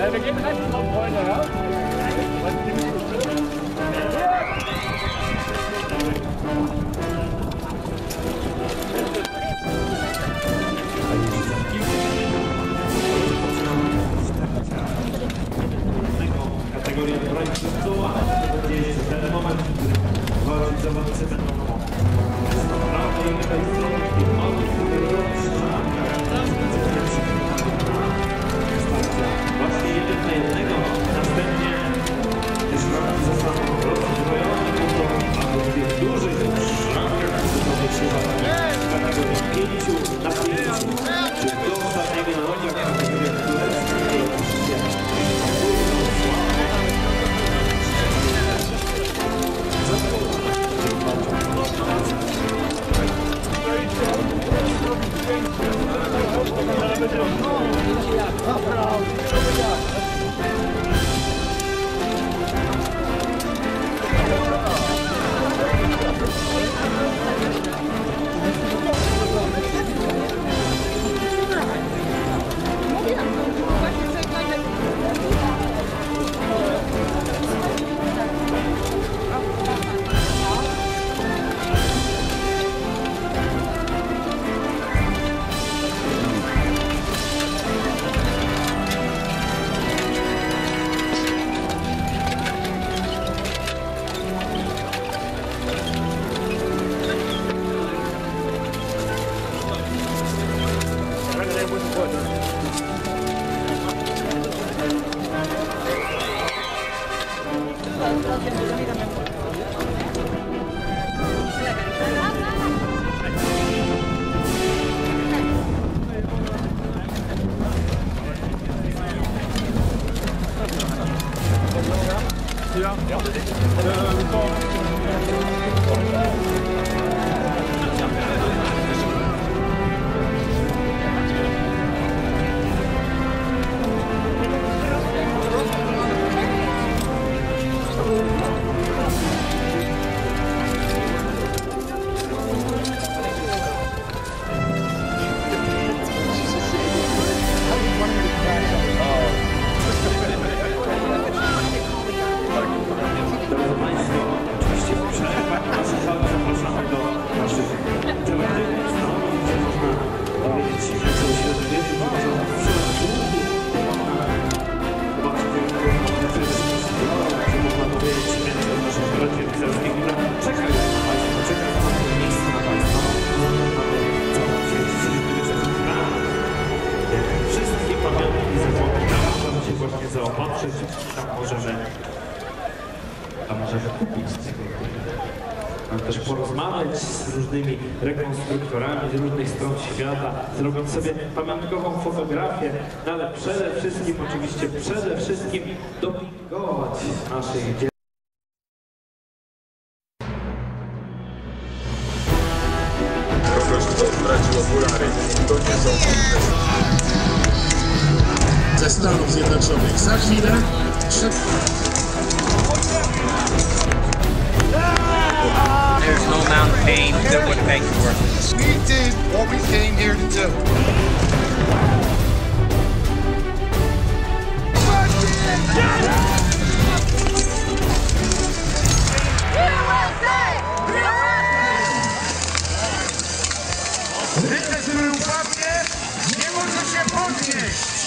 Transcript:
Wir gehen rechts vom Freunde, ja? Kategoria projektowa, jest ten moment, w którym zawodnicy będą z prawej i lewej strony i mogą właśnie 1 na 1, następnie też szranki zostaną rozbrojone, aby w tych dużych szrankach zostały się w kategorii 5 na 5, czyli do ostatniego narodzia kategoria królewska, ale oczywiście porozmawiać z różnymi rekonstruktorami z różnych stron świata, zrobić sobie pamiątkową fotografię, no ale przede wszystkim, oczywiście dopingować naszych dzieci. Kogoś, kto stracił okulary, to nie są ze Stanów Zjednoczonych. Za chwilę There's no amount of pain that would make it worth it. We did what we came here to do. Rycerz, który upadnie, nie może się podnieść.